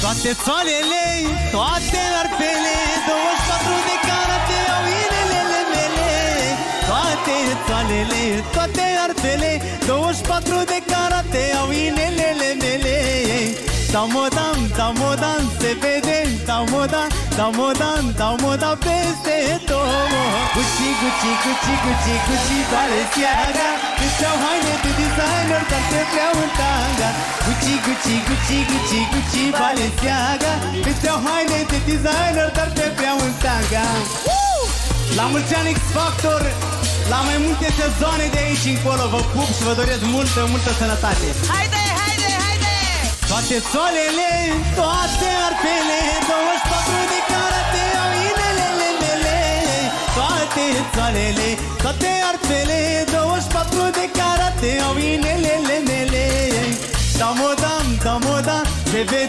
Toate țoalele, toate arpele, 24 de carate au inelele mele. Toate țoalele, toate arpele, 24 de carate au inelele mele. Tamodam, se vede, tamodam peste tot. Gucci, Balenciaga, îți-au haine de designer, dar te vreau în tanga. Gucci, Balenciaga, îți-au haine de designer, dar te vreau în tanga. La mulți ani X-Factor, la mai multe sezoane de aici încolo. Vă pup și vă doresc multă sănătate. Haide! Toate țoalele, toate arpele, 24 de carate au inelele mele. Toate țoalele, toate arpele, 24 de carate au inelele mele. Tamodam, se vede.